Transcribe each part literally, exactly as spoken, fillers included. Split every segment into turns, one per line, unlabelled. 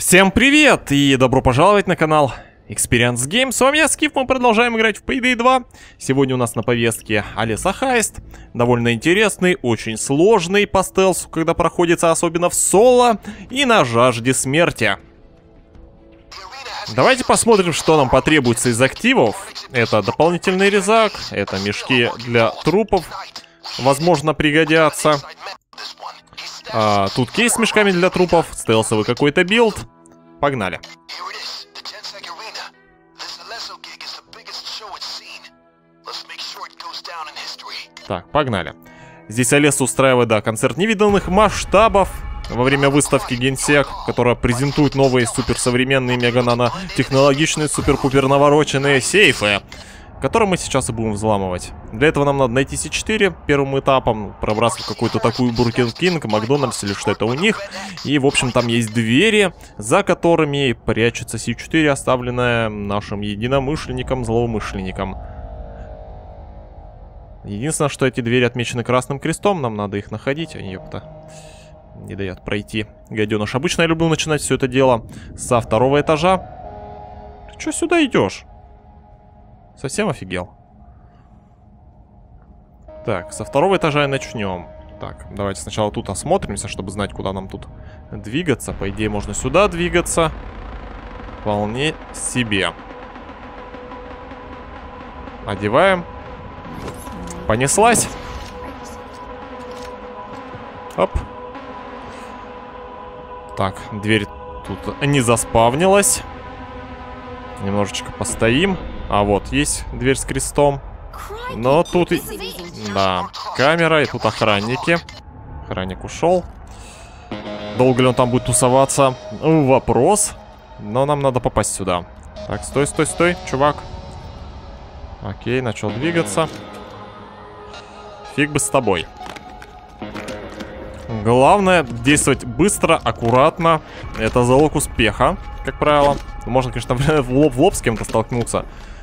Всем привет и добро пожаловать на канал Experience Games. С вами я, Скиф, мы продолжаем играть в Payday два. Сегодня у нас на повестке Алиса Хайст. Довольно интересный, очень сложный по стелсу, когда проходится особенно в соло и на жажде смерти. Давайте посмотрим, что нам потребуется из активов. Это дополнительный резак, это мешки для трупов, возможно, пригодятся. А, тут кейс с мешками для трупов, стелсовый какой-то билд. Погнали. Так, погнали. Здесь Алиса устраивает, да, концерт невиданных масштабов во время выставки Генсек, которая презентует новые суперсовременные мега-нано-технологичные супер-пупер навороченные сейфы, которые мы сейчас и будем взламывать. Для этого нам надо найти Си четыре первым этапом, пробраться в какую-то такую Бургер Кинг, Макдональдс или что это у них. И, в общем, там есть двери, за которыми прячется Си четыре, оставленная нашим единомышленником, злоумышленником. Единственное, что эти двери отмечены красным крестом, нам надо их находить, а ёпта. Не дает пройти. Гаденыш. Обычно я люблю начинать все это дело со второго этажа. Ты чё сюда идешь? Совсем офигел? Так, со второго этажа и начнем. Так, давайте сначала тут осмотримся, чтобы знать, куда нам тут двигаться. По идее, можно сюда двигаться. Вполне себе. Одеваем. Понеслась. Оп. Так, дверь тут не заспавнилась. Немножечко постоим. А вот, есть дверь с крестом. Но тут... И... Да, камера, и тут охранники. Охранник ушел. Долго ли он там будет тусоваться? Вопрос. Но нам надо попасть сюда. Так, стой, стой, стой, чувак. Окей, начал двигаться. Фиг бы с тобой. Главное действовать быстро, аккуратно. Это залог успеха, как правило. Можно, конечно, в лоб в лоб с кем-то столкнуться.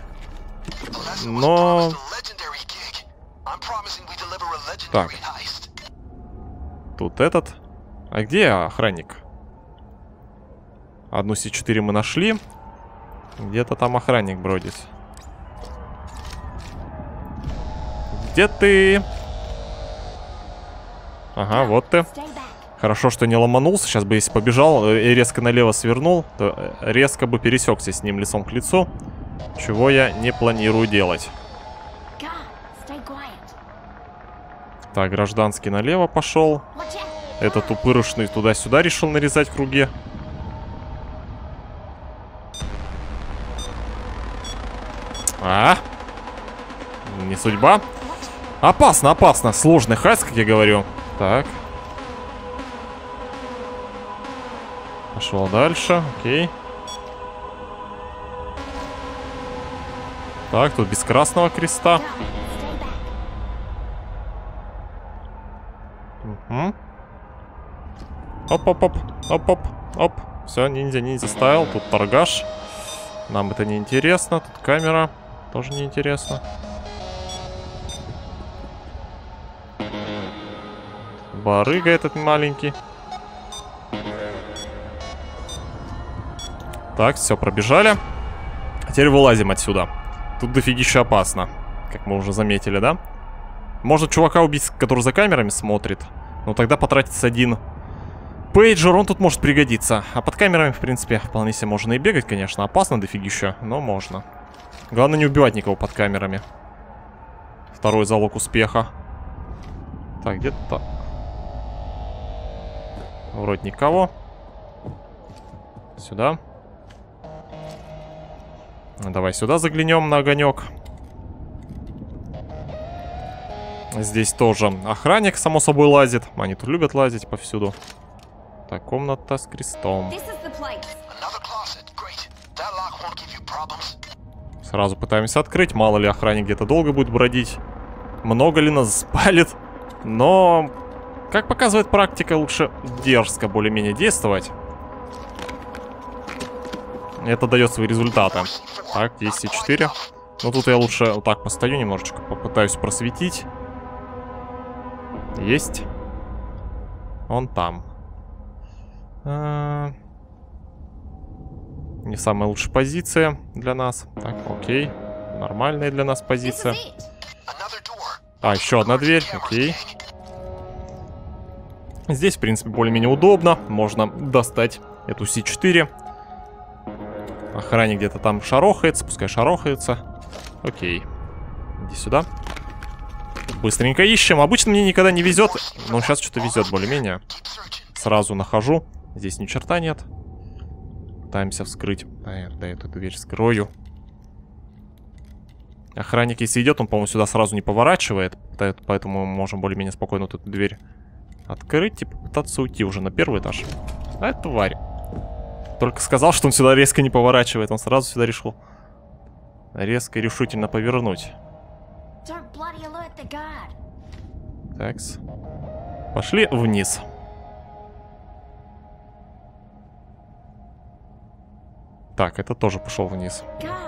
Но... Так. Тут этот. А где охранник? Одну Си четыре мы нашли. Где-то там охранник бродит. Где ты? Ага, вот ты. Хорошо, что не ломанулся. Сейчас бы, если побежал и резко налево свернул, то резко бы пересекся с ним лицом к лицу. Чего я не планирую делать. Так, гражданский налево пошел. Этот упырышный туда-сюда решил нарезать круги. А? Не судьба. Опасно, опасно. Сложный хайс, как я говорю. Так. Пошел дальше. Окей. Так, тут без красного креста. Угу. Оп-оп-оп. Оп-оп. Оп. Все, ниндзя, ниндзя стайл. Тут торгаш. Нам это не интересно. Тут камера. Тоже не интересно. Барыга этот маленький. Так, все, пробежали. Теперь вылазим отсюда. Тут дофигища опасно, как мы уже заметили, да? Можно чувака убить, который за камерами смотрит. Но тогда потратится один пейджер, он тут может пригодиться. А под камерами, в принципе, вполне себе можно и бегать, конечно. Опасно дофигища, но можно. Главное не убивать никого под камерами. Второй залог успеха. Так, где-то... Вроде никого. Сюда. Давай сюда заглянем на огонек. Здесь тоже охранник, само собой, лазит. Они тут любят лазить повсюду. Так, комната с крестом. Сразу пытаемся открыть. Мало ли охранник где-то долго будет бродить. Много ли нас спалит. Но... Как показывает практика, лучше дерзко более-менее действовать. Это дает свои результаты. Так, есть Си четыре. Но тут я лучше вот так постою немножечко, попытаюсь просветить. Есть. Он там. А... Не самая лучшая позиция для нас. Так, окей. Нормальная для нас позиция. А, еще одна дверь. Окей. Здесь, в принципе, более-менее удобно. Можно достать эту Си четыре. Охранник где-то там шарохается. Пускай шарохается. Окей. Иди сюда. Быстренько ищем. Обычно мне никогда не везет. Но сейчас что-то везет более-менее. Сразу нахожу. Здесь ни черта нет. Пытаемся вскрыть. Да, да, эту дверь скрою. Охранник, если идет, он, по-моему, сюда сразу не поворачивает. Поэтому мы можем более-менее спокойно вот эту дверь открыть и попытаться уйти уже на первый этаж. А, тварь. Только сказал, что он сюда резко не поворачивает. Он сразу сюда решил резко и решительно повернуть. Такс. Пошли вниз. Так, это тоже пошел вниз.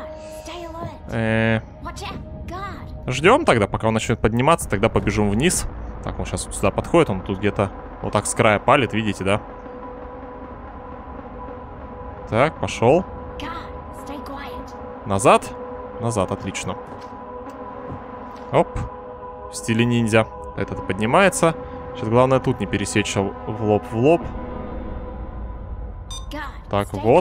Э-э- Ждем тогда, пока он начнет подниматься, тогда побежим вниз. Так, он сейчас вот сюда подходит, он тут где-то вот так с края палит, видите, да? Так, пошел. Назад? Назад, отлично. Оп. В стиле ниндзя. Этот поднимается. Сейчас главное тут не пересечь в лоб в лоб. Так, вот.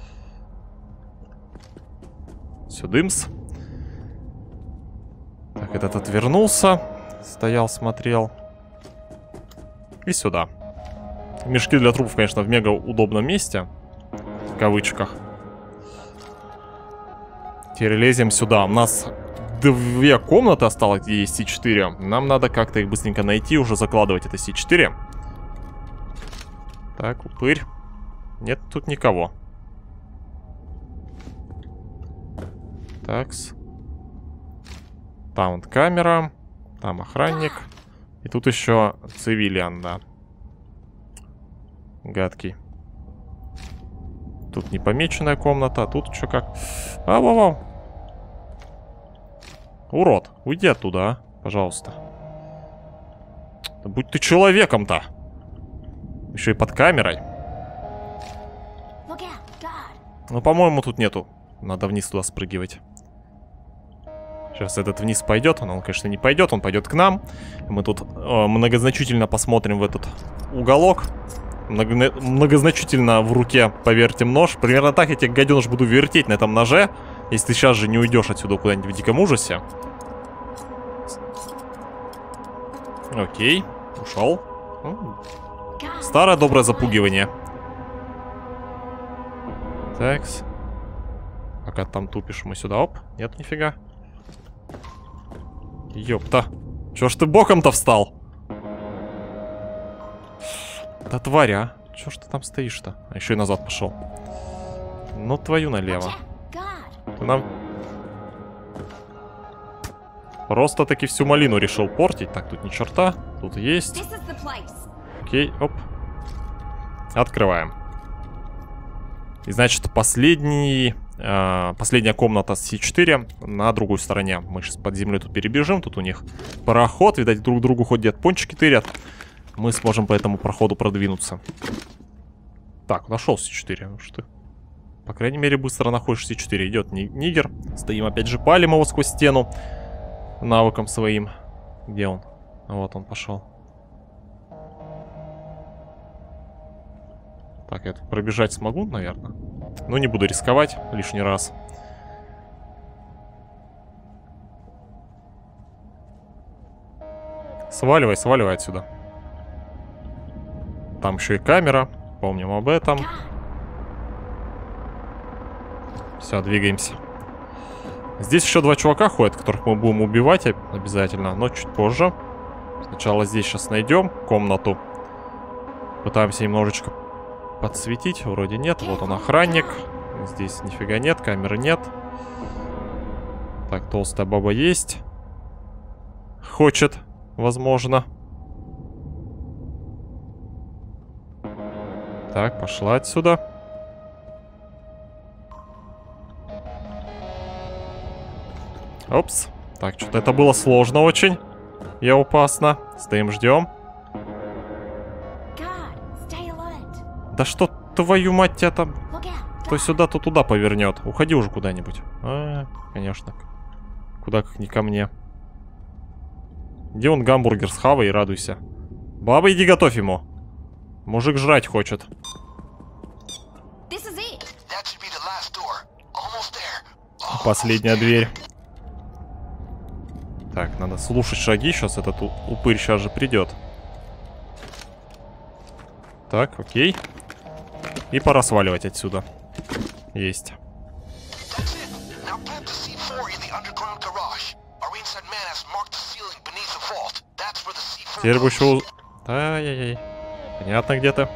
Сюдымс. Так, этот отвернулся. Стоял, смотрел. И сюда. Мешки для трупов, конечно, в мега удобном месте. В кавычках. Теперь лезем сюда. У нас две комнаты осталось, где есть Си четыре. Нам надо как-то их быстренько найти, уже закладывать это Си четыре. Так, упырь. Нет тут никого. Такс. Там вот камера. Там охранник. И тут еще цивилиан, да. Гадкий. Тут непомеченная комната, а тут что как... Ау-ау-ау. Урод, уйди оттуда, а? Пожалуйста. Да будь ты человеком-то. Еще и под камерой. Ну, по-моему, тут нету. Надо вниз туда спрыгивать. Сейчас этот вниз пойдет. Он, конечно, не пойдет. Он пойдет к нам. Мы тут э, многозначительно посмотрим в этот уголок. Много, многозначительно в руке повертим нож. Примерно так я тебе, гаденыш, буду вертеть на этом ноже. Если ты сейчас же не уйдешь отсюда куда-нибудь в диком ужасе. Окей. Ушел. Старое доброе запугивание. Такс. Пока там тупишь, мы сюда. Оп. Нет, нифига. Ёпта. Чё ж ты боком-то встал? Да тварь, а. Чё ж ты там стоишь-то? А еще и назад пошел. Ну твою налево. Ты нам... Просто-таки всю малину решил портить. Так, тут ни черта. Тут есть. Окей, оп. Открываем. И значит, последний... Э, последняя комната Си четыре на другой стороне. Мы сейчас под землей тут перебежим. Тут у них пароход. Видать, друг другу ходят пончики тырят. Мы сможем по этому проходу продвинуться. Так, нашел Си четыре. Что? По крайней мере, быстро находишь Си четыре. Идет нигер. Стоим опять же, палим его сквозь стену. Навыком своим. Где он? Вот он пошел. Так, я тут пробежать смогу, наверное. Но не буду рисковать лишний раз. Сваливай, сваливай отсюда. Там еще и камера. Помним об этом. Все, двигаемся. Здесь еще два чувака ходят, которых мы будем убивать обязательно, но чуть позже. Сначала здесь сейчас найдем комнату. Пытаемся немножечко подсветить. Вроде нет. Вот он, охранник. Здесь нифига нет, камеры нет. Так, толстая баба есть. Хочет, возможно. Так, пошла отсюда. Опс. Так, что-то это было сложно очень. И опасно. Стоим, ждем. Да что, твою мать, тебя там... То сюда, то туда повернет. Уходи уже куда-нибудь. А, конечно. Куда как не ко мне. Где он гамбургер схавай и радуйся. Баба, иди готовь ему. Мужик жрать хочет. Последняя дверь. Так, надо слушать шаги. Сейчас этот упырь сейчас же придет. Так, окей. И пора сваливать отсюда. Есть. Теперь бы еще... Ай-яй-яй. Понятно, где ты.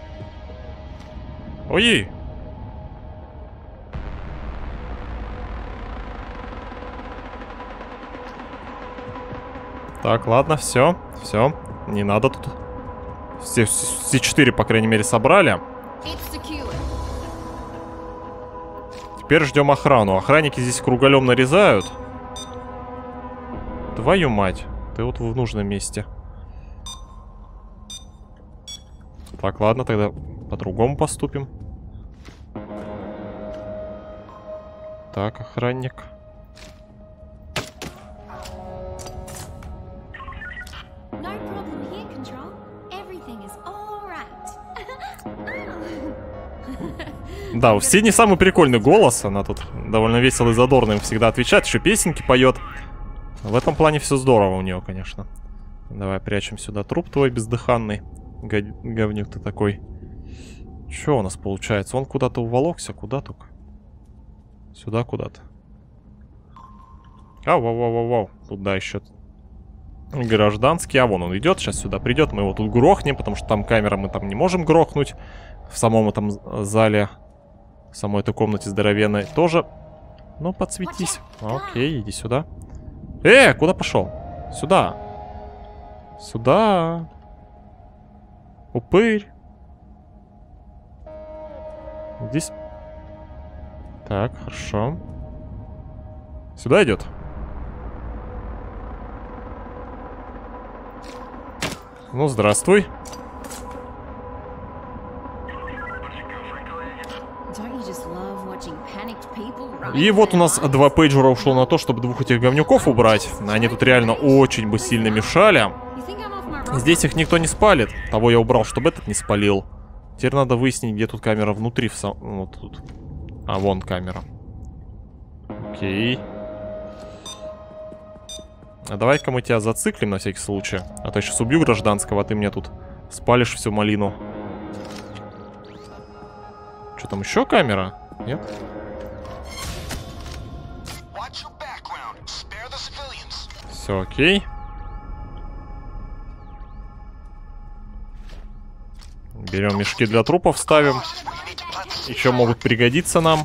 Ой! Так, ладно, все, все. Не надо тут. Все, все четыре, по крайней мере, собрали. Теперь ждем охрану. Охранники здесь круголем нарезают. Твою мать. Ты вот в нужном месте. Так, ладно, тогда по-другому поступим. Так, охранник. Да, у Сини самый прикольный голос. Она тут довольно весело и задорно им всегда отвечает. Еще песенки поет. В этом плане все здорово у нее, конечно. Давай прячем сюда труп твой бездыханный. Гов... Говнюк ты такой. Что у нас получается? Он куда-то уволокся. Куда только? Сюда куда-то. А, вау-вау-вау-вау. Тут, да, еще гражданский. А вон он идет. Сейчас сюда придет. Мы его тут грохнем, потому что там камера мы там не можем грохнуть. В самом этом зале, в самой этой комнате здоровенной тоже. Ну, подсветись. Окей, иди сюда. Э, куда пошел? Сюда. Сюда. Упырь. Здесь. Так, хорошо. Сюда идет. Ну, здравствуй. И вот у нас два пейджера ушло на то, чтобы двух этих говнюков убрать. Они тут реально очень бы сильно мешали. Здесь их никто не спалит. Того я убрал, чтобы этот не спалил. Теперь надо выяснить, где тут камера внутри. В сам... Вот тут. А, вон камера. Окей. А давай-ка мы тебя зациклим на всякий случай. А то я сейчас убью гражданского, а ты мне тут спалишь всю малину. Что там, еще камера? Нет? Все окей. Берем мешки для трупов, ставим. Еще могут пригодиться нам.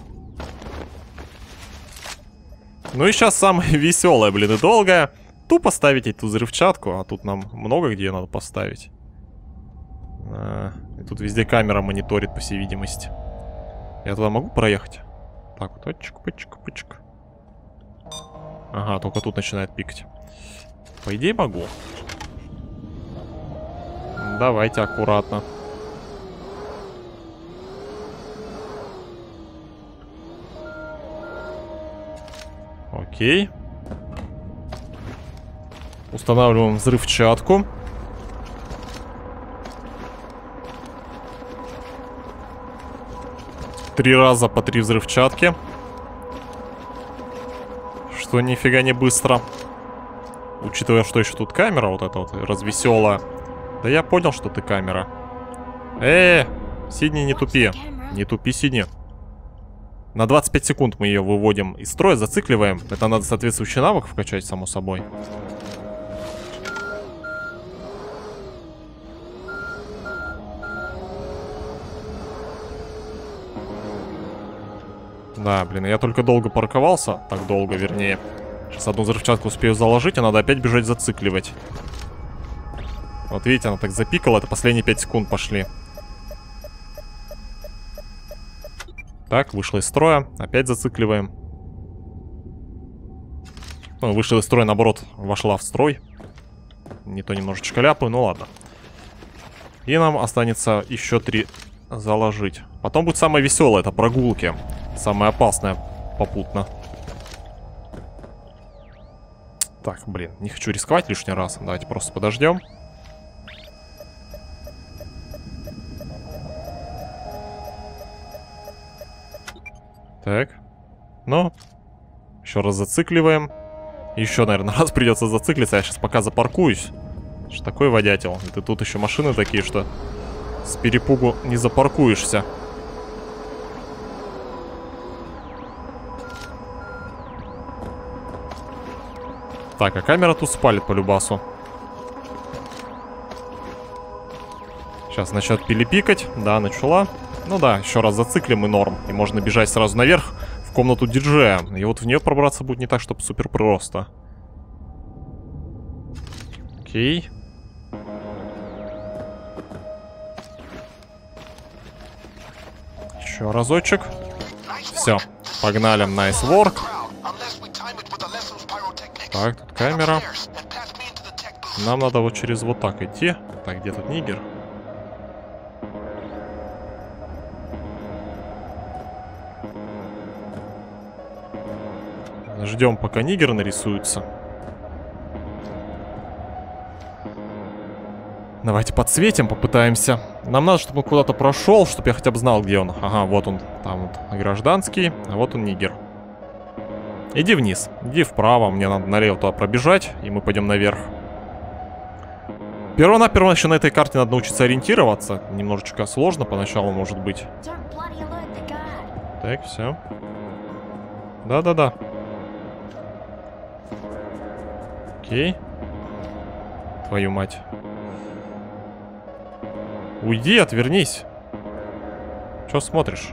Ну и сейчас самое веселое, блин, и долгое. Тупо ставить эту взрывчатку, а тут нам много где надо поставить. А, и тут везде камера мониторит, по всей видимости. Я туда могу проехать? Так вот, отчик, пычик, пычик. Ага, только тут начинает пикать. По идее могу. Давайте аккуратно. Окей. Устанавливаем взрывчатку. Три раза по три взрывчатки. Что нифига не быстро. Учитывая, что еще тут камера вот эта вот развеселая. Да я понял, что ты камера. Э, Сидни, не тупи. Не тупи, Сидни. На двадцать пять секунд мы ее выводим из строя, зацикливаем. Это надо соответствующий навык вкачать, само собой. Да, блин, я только долго парковался. Так долго, вернее. Сейчас одну взрывчатку успею заложить, а надо опять бежать зацикливать. Вот видите, она так запикала, это последние пять секунд пошли. Так, вышла из строя, опять зацикливаем. Ну, вышла из строя, наоборот, вошла в строй. Не то немножечко ляпаю, ну ладно. И нам останется еще три заложить. Потом будет самое веселое, это прогулки. Самое опасное попутно. Так, блин, не хочу рисковать лишний раз. Давайте просто подождем. Так. Ну. Еще раз зацикливаем. Еще, наверное, раз придется зациклиться. Я сейчас пока запаркуюсь. Что такой водятел. И ты тут еще машины такие, что с перепугу не запаркуешься. Так, а камера тут спалит по любасу. Сейчас начнет пилипикать. Да, начала. Ну да, еще раз зациклим и норм. И можно бежать сразу наверх в комнату диджея. И вот в нее пробраться будет не так, чтобы супер просто. Окей. Еще разочек. Все, погнали. Nice work. Так, тут камера. Нам надо вот через вот так идти. Так, где тут нигер? Ждем, пока нигер нарисуется. Давайте подсветим, попытаемся. Нам надо, чтобы он куда-то прошел, чтобы я хотя бы знал, где он. Ага, вот он, там вот гражданский, а вот он нигер. Иди вниз, иди вправо, мне надо налево туда пробежать, и мы пойдем наверх. Первонаперво еще на этой карте надо научиться ориентироваться. Немножечко сложно поначалу, может быть. Так, все. Да-да-да. Окей. Твою мать. Уйди, отвернись. Че смотришь?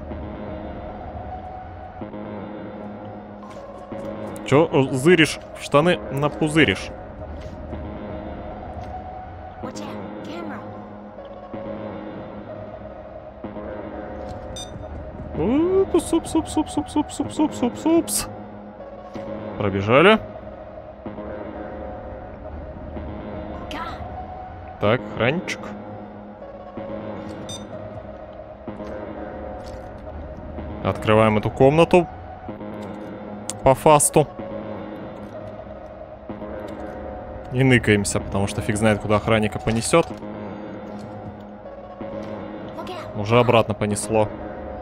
Че зыришь в штаны напузыришь? Суп, суп, суп, суп, суп, суп, суп, суп, супс. Пробежали. Так, охранничек. Открываем эту комнату по фасту. И ныкаемся, потому что фиг знает, куда охранника понесет. Уже обратно понесло.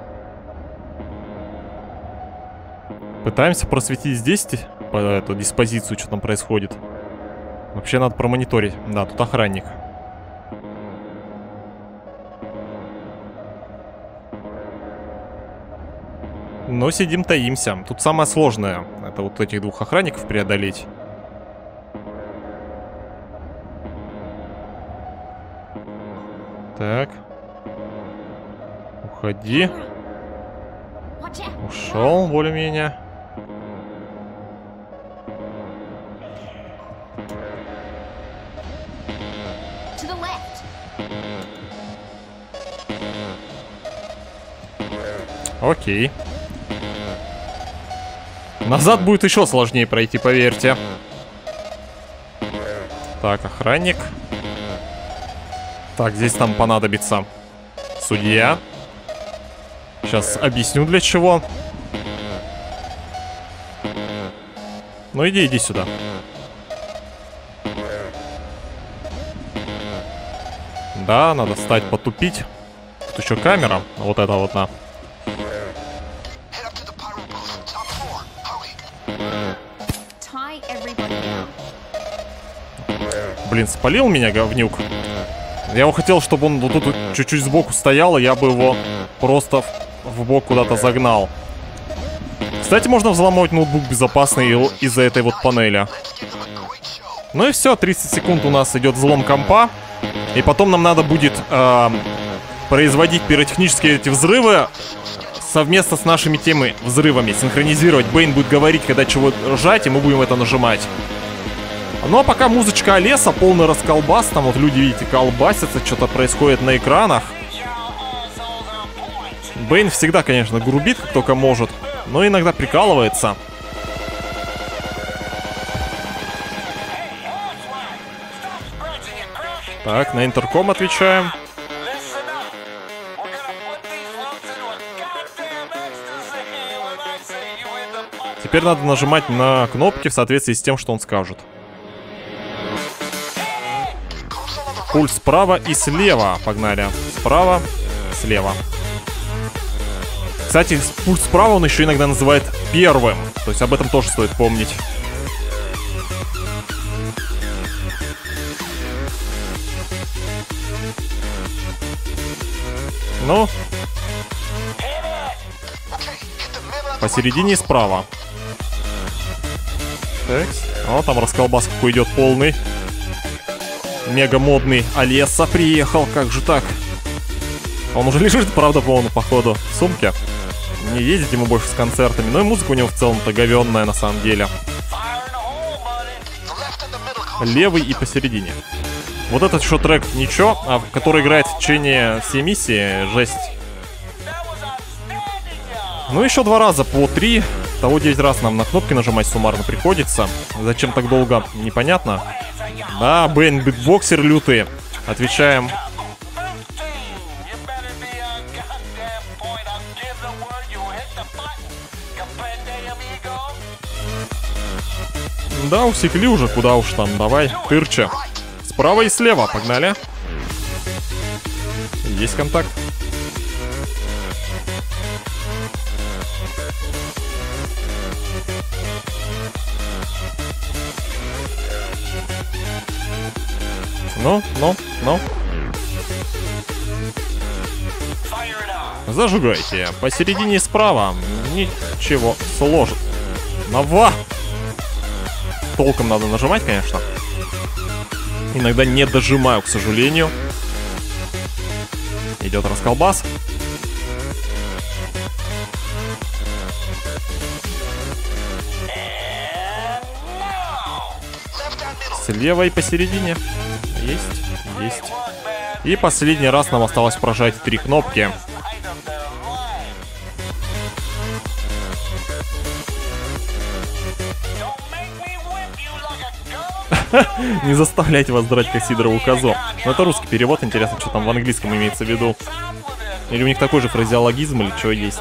Пытаемся просветить здесь по эту диспозицию, что там происходит. Вообще надо промониторить. Да, тут охранник. Но сидим, таимся. Тут самое сложное. Это вот этих двух охранников преодолеть. Так. Уходи. Ушел более-менее. Окей. Назад будет еще сложнее пройти, поверьте. Так, охранник. Так, здесь нам понадобится судья. Сейчас объясню, для чего. Ну иди, иди сюда. Да, надо встать, потупить. Тут еще камера. Вот это вот на. Блин, спалил меня, говнюк. Я его хотел, чтобы он вот тут чуть-чуть сбоку стоял, и я бы его просто в бок куда-то загнал. Кстати, можно взломать ноутбук безопасно из-за этой вот панели. Ну и все, тридцать секунд у нас идет взлом компа. И потом нам надо будет э, производить пиротехнические эти взрывы совместно с нашими теми взрывами. Синхронизировать. Бэйн будет говорить, когда чего жать, и мы будем это нажимать. Ну а пока музычка леса, полный расколбас. Там вот люди, видите, колбасятся, что-то происходит на экранах. Бэйн всегда, конечно, грубит, как только может, но иногда прикалывается. Так, на интерком отвечаем. Теперь надо нажимать на кнопки в соответствии с тем, что он скажет. Пульс справа и слева. Погнали. Справа, слева. Кстати, пульс справа он еще иногда называет первым. То есть об этом тоже стоит помнить. Ну. Посередине и справа. Так. О, там расколбас какой идет полный. Мега модный Олеса приехал. Как же так? Он уже лежит, правда, по-моему, походу, в сумке. Не ездить ему больше с концертами. Но и музыка у него в целом-то говенная на самом деле. Левый и посередине. Вот этот еще трек ничего, а который играет в течение всей миссии, жесть. Ну еще два раза по три. Того девять раз нам на кнопки нажимать суммарно приходится. Зачем так долго, непонятно. Да, Бэйн, битбоксер лютый. Отвечаем. Да, усекли уже, куда уж там, давай, тырча. Справа и слева, погнали. Есть контакт. Ну, ну, ну. Зажигайте. Посередине справа. Ничего сложно. Нова. Толком надо нажимать, конечно. Иногда не дожимаю, к сожалению. Идет расколбас. Слева и посередине. Есть, есть. И последний раз нам осталось прожать три кнопки. Не заставляйте вас драть Кассидрову козу. Но это русский перевод, интересно, что там в английском имеется в виду. Или у них такой же фразеологизм, или что есть.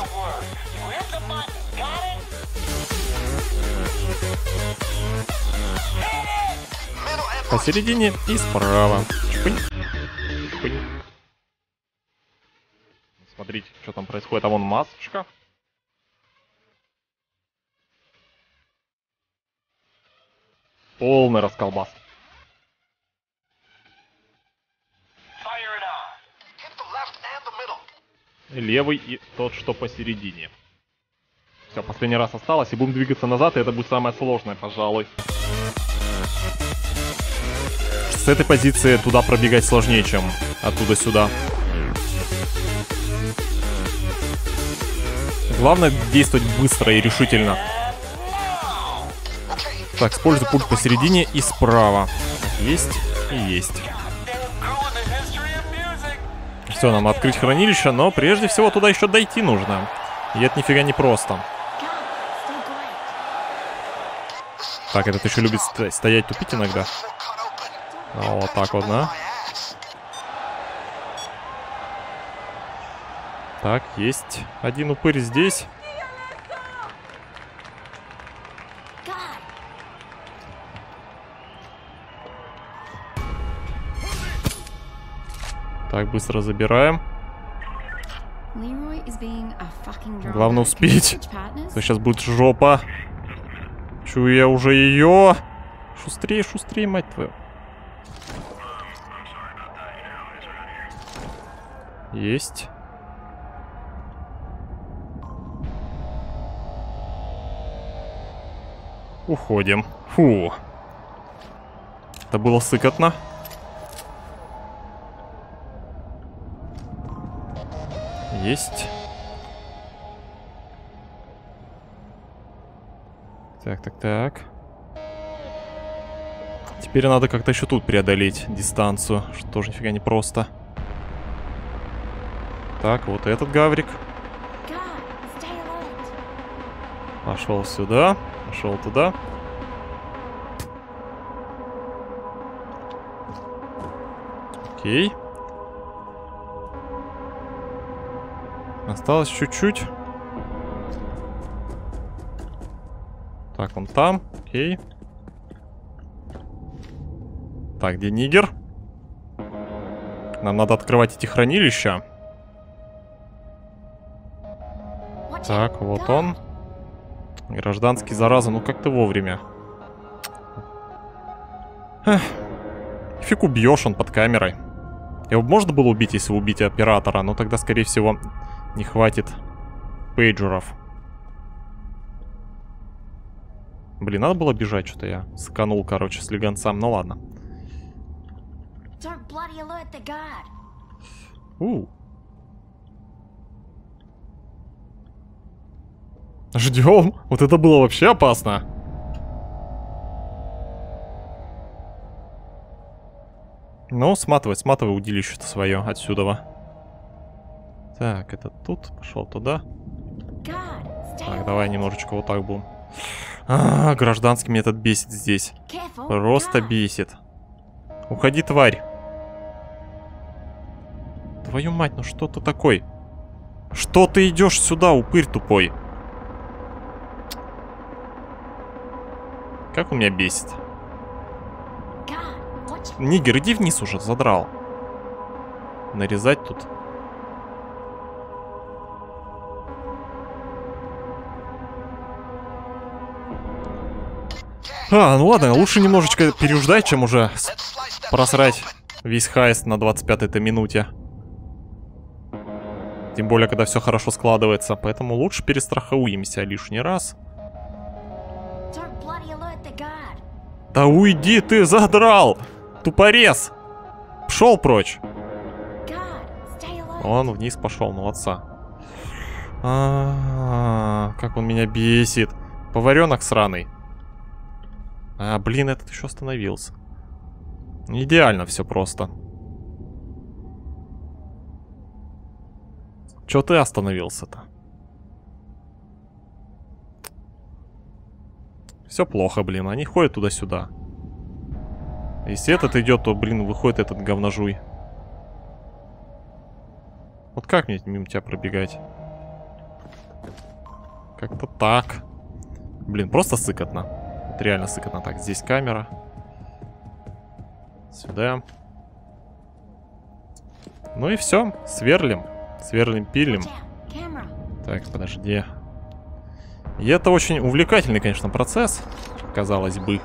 Посередине и справа. Чпынь. Чпынь. Смотрите, что там происходит. А вон масочка. Полный расколбас. Левый и тот, что посередине. Все, последний раз осталось. И будем двигаться назад, и это будет самое сложное, пожалуй. С этой позиции туда пробегать сложнее, чем оттуда сюда. Главное действовать быстро и решительно. Так, использую пульт посередине и справа. Есть и есть. Все, нам открыть хранилище, но прежде всего туда еще дойти нужно. И это нифига не просто. Так, этот еще любит стоять, тупить иногда. Вот так вот, да. Так, есть один упырь здесь. Так, быстро забираем. Главное успеть. То сейчас будет жопа. Чую я уже ее. Шустрее, шустрее, мать твою. Есть. Уходим. Фу. Это было сыкотно. Есть. Так, так, так. Теперь надо как-то еще тут преодолеть дистанцию, что тоже нифига не просто. Так, вот этот гаврик. Пошел сюда, пошел туда. Окей. Осталось чуть-чуть. Так, он там. Окей. Так, где нигер? Нам надо открывать эти хранилища. Так, вот он. Гражданский, зараза, ну как ты вовремя. Эх. Фиг убьешь, он под камерой. Его можно было убить, если убить оператора, но тогда, скорее всего, не хватит пейджеров. Блин, надо было бежать, что-то я сканул, короче, с легонцам. Ну ладно. У. Ждем. Вот это было вообще опасно. Ну, сматывай, сматывай удилище-то свое отсюда. Так, это тут. Пошел туда. Так, давай немножечко вот так будем. А, гражданский меня этот бесит здесь. Просто бесит. Уходи, тварь. Твою мать, ну что ты такой? Что ты идешь сюда, упырь тупой? Как он меня бесит. Нигер, иди вниз уже, задрал. Нарезать тут. А, ну ладно, лучше немножечко переждать, чем уже просрать весь хайст на двадцать пятой-то минуте. Тем более, когда все хорошо складывается. Поэтому лучше перестрахуемся лишний раз. Да уйди ты, задрал! Тупорез! Пшел прочь! Он вниз пошел, молодца. А-а-а, как он меня бесит. Поваренок сраный. А, блин, этот еще остановился. Идеально все просто. Че ты остановился-то? Все плохо, блин. Они ходят туда-сюда. Если этот идет, то, блин, выходит этот говножуй. Вот как мне мимо тебя пробегать? Как-то так. Блин, просто сыкотно. Вот реально сыкотно. Так, здесь камера. Сюда. Ну и все. Сверлим. Сверлим, пилим. Так, подожди. И это очень увлекательный, конечно, процесс. Казалось бы.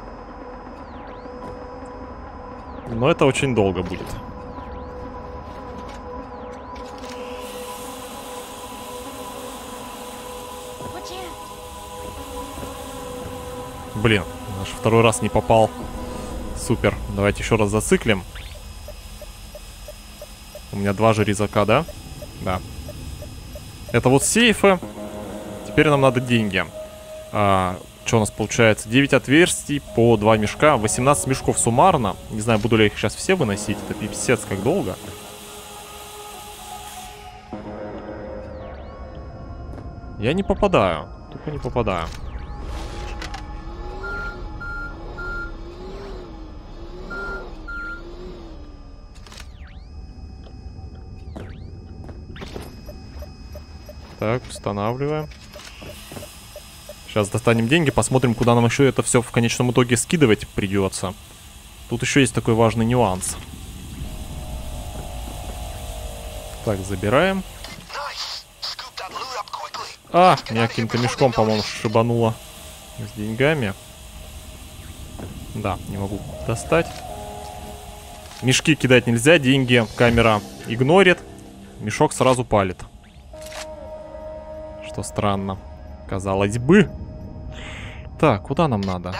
Но это очень долго будет. Блин, аж второй раз не попал. Супер. Давайте еще раз зациклим. У меня два же резака, да? Да. Это вот сейфы. Теперь нам надо деньги. А, что у нас получается? девять отверстий по два мешка. восемнадцать мешков суммарно. Не знаю, буду ли я их сейчас все выносить. Это пипец как долго. Я не попадаю. Тупо не попадаю. Так, устанавливаем. Сейчас достанем деньги, посмотрим, куда нам еще это все в конечном итоге скидывать придется. Тут еще есть такой важный нюанс. Так, забираем. А, меня каким-то мешком, по-моему, шибануло с деньгами. Да, не могу достать. Мешки кидать нельзя, деньги камера игнорит. Мешок сразу палит. Что странно. Казалось бы. Так, куда нам надо?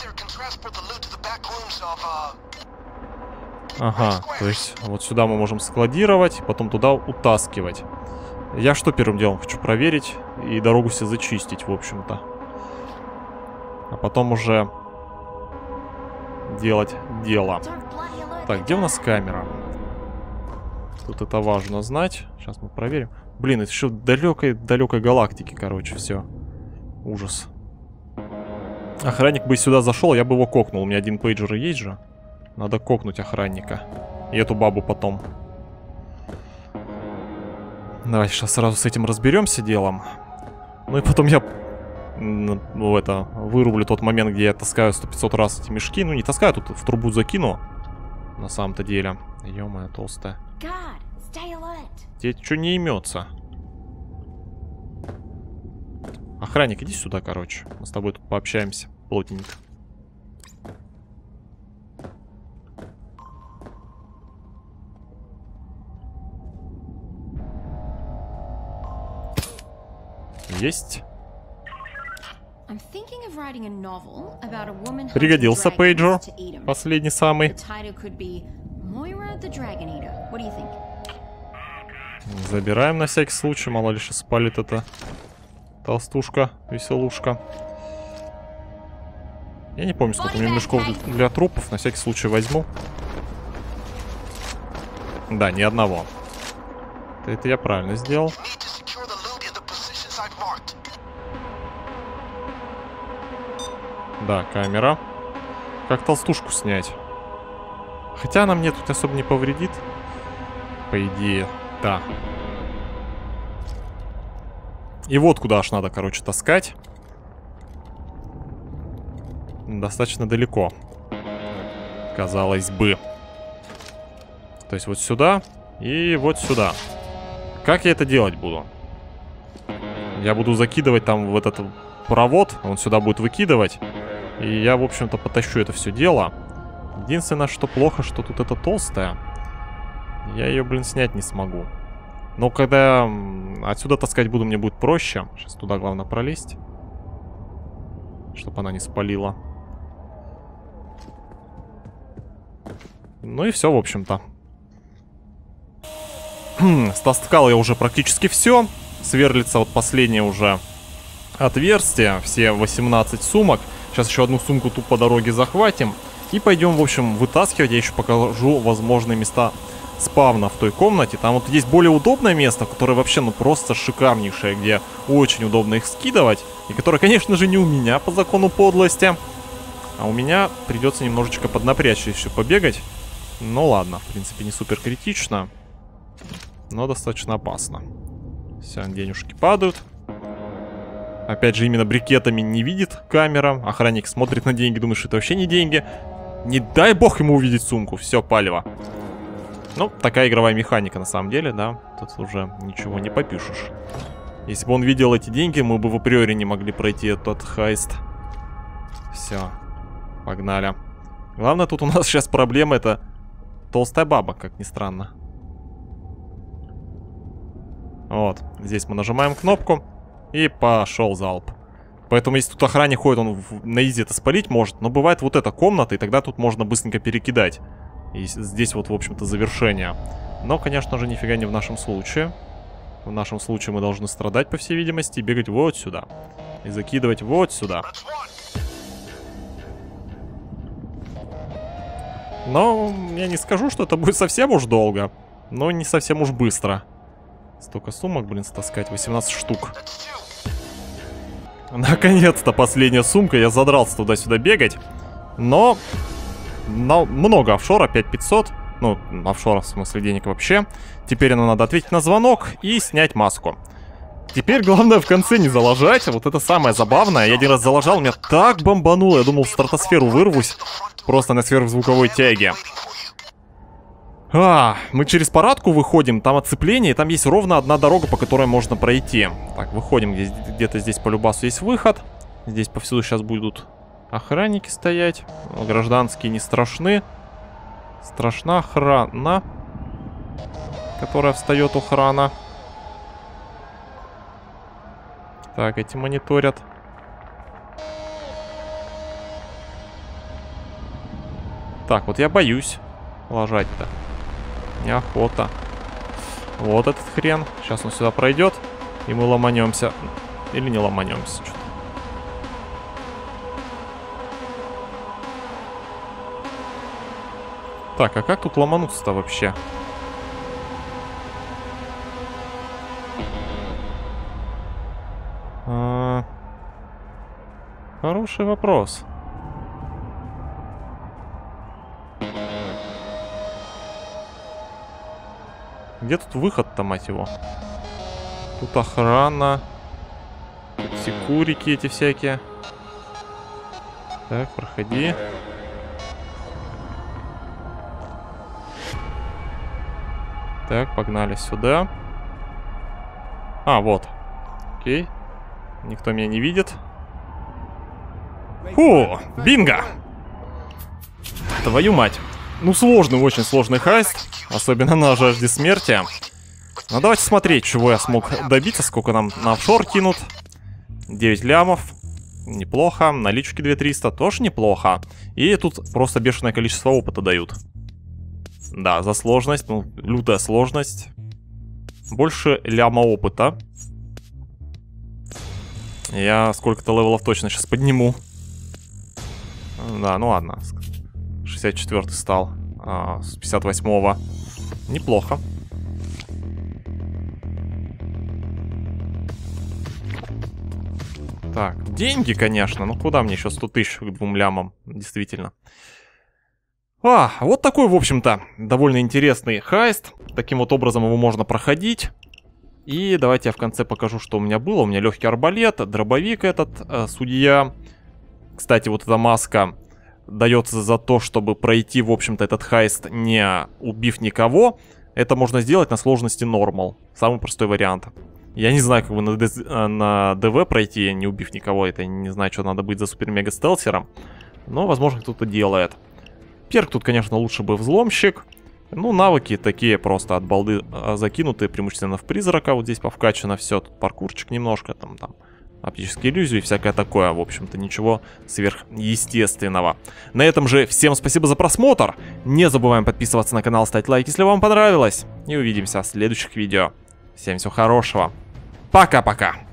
Ага, то есть вот сюда мы можем складировать, потом туда утаскивать. Я что первым делом хочу проверить и дорогу себе зачистить, в общем-то. А потом уже делать дело. Так, где у нас камера? Тут это важно знать. Сейчас мы проверим. Блин, это еще в далекой-далекой галактике, короче, все. Ужас. Охранник бы сюда зашел, я бы его кокнул. У меня один пейджер есть же. Надо кокнуть охранника. И эту бабу потом. Давайте сейчас сразу с этим разберемся делом. Ну и потом я Ну, это, вырублю тот момент, где я таскаю сто пятьсот раз эти мешки. Ну, не таскаю, тут в трубу закину. На самом-то деле. Ё-моё, толстая. Тебе что не имется? Охранник, иди сюда, короче. Мы с тобой тут пообщаемся плотненько. Есть. Пригодился пейджер. Последний самый. Забираем на всякий случай. Мало ли что спалит эта толстушка, веселушка. Я не помню, сколько у меня мешков для трупов. На всякий случай возьму. Да, ни одного. Это я правильно сделал. Да, камера. Как толстушку снять? Хотя она мне тут особо не повредит. По идее, да. И вот куда аж надо, короче, таскать. Достаточно далеко. Казалось бы. То есть вот сюда и вот сюда. Как я это делать буду? Я буду закидывать там в этот провод. Он сюда будет выкидывать. И я, в общем-то, потащу это все дело. Единственное, что плохо, что тут это толстая. Я ее, блин, снять не смогу. Но когда отсюда таскать буду, мне будет проще. Сейчас туда главное пролезть. Чтобы она не спалила. Ну и все, в общем-то. Стаскал я уже практически все. Сверлится вот последнее уже отверстие. Все восемнадцать сумок. Сейчас еще одну сумку тут по дороге захватим. И пойдем, в общем, вытаскивать. Я еще покажу возможные места спавна в той комнате. Там вот есть более удобное место, которое вообще, ну, просто шикарнейшее, где очень удобно их скидывать. И которое, конечно же, не у меня по закону подлости. А у меня придется немножечко поднапрячь еще побегать. Ну ладно, в принципе, не супер критично. Но достаточно опасно. Все, денежки падают. Опять же, именно брикетами не видит камера. Охранник смотрит на деньги, думает, что это вообще не деньги. Не дай бог ему увидеть сумку. Все, палево. Ну, такая игровая механика на самом деле, да. Тут уже ничего не попишешь. Если бы он видел эти деньги, мы бы в априори не могли пройти этот хайст. Все, погнали. Главное, тут у нас сейчас проблема — это толстая баба, как ни странно. Вот, здесь мы нажимаем кнопку. И пошел залп. Поэтому если тут охранник ходит, он в, на изи это спалить может. Но бывает вот эта комната, и тогда тут можно быстренько перекидать. И здесь вот, в общем-то, завершение. Но, конечно же, нифига не в нашем случае. В нашем случае мы должны страдать, по всей видимости, и бегать вот сюда. И закидывать вот сюда. Но я не скажу, что это будет совсем уж долго. Но не совсем уж быстро. Столько сумок, блин, стаскать. восемнадцать штук. Наконец-то последняя сумка. Я задрался туда-сюда бегать. Но... но много офшора, пять тысяч пятьсот. Ну, офшора, в смысле, денег вообще. Теперь нам надо ответить на звонок и снять маску. Теперь главное в конце не залажать. Вот это самое забавное. Я один раз залажал, меня так бомбануло. Я думал, в стратосферу вырвусь. Просто на сверхзвуковой тяге. А, мы через парадку выходим, там оцепление, и там есть ровно одна дорога, по которой можно пройти. Так, выходим, где-то здесь по любасу есть выход. Здесь повсюду сейчас будут охранники стоять. Гражданские не страшны. Страшна охрана, которая встает у крана. Так, эти мониторят. Так, вот я боюсь ложать-то. Неохота. Вот этот хрен. Сейчас он сюда пройдет, и мы ломанемся. Или не ломанемся. Что-то. Так, а как тут ломануться-то вообще? А... Хороший вопрос. Где тут выход-то, мать его? Тут охрана. секурики эти всякие. Так, проходи. Так, погнали сюда. А, вот. Окей. Никто меня не видит. Фу, бинго! Твою мать. Ну, сложный, очень сложный хайст. Особенно на жажде смерти. Ну, давайте смотреть, чего я смог добиться. Сколько нам на офшор кинут. девять лямов. Неплохо. Налички две тысячи триста. Тоже неплохо. И тут просто бешеное количество опыта дают. Да, за сложность. Ну, лютая сложность. Больше ляма опыта. Я сколько-то левелов точно сейчас подниму. Да, ну ладно. шестьдесят четвёртый стал. А, с пятьдесят восьмого. Неплохо. Так, деньги, конечно. Ну куда мне еще сто тысяч к двум лямам? Действительно. А, вот такой, в общем-то, довольно интересный хайст. Таким вот образом его можно проходить. И давайте я в конце покажу, что у меня было. У меня легкий арбалет, дробовик этот, э, судья. Кстати, вот эта маска дается за то, чтобы пройти, в общем-то, этот хайст, не убив никого. Это можно сделать на сложности нормал. Самый простой вариант. Я не знаю, как бы на, ДЗ, на ДВ пройти, не убив никого. Это не знаю, что надо быть за супер-мега-стелсером. Но, возможно, кто-то делает. Перк тут, конечно, лучше бы взломщик. Ну, навыки такие просто от балды закинутые, преимущественно в призрака. Вот здесь повкачано все. Тут паркурчик немножко, там, там, оптические иллюзии и всякое такое. В общем-то, ничего сверхъестественного. На этом же всем спасибо за просмотр. Не забываем подписываться на канал, ставить лайк, если вам понравилось. И увидимся в следующих видео. Всем всего хорошего. Пока-пока.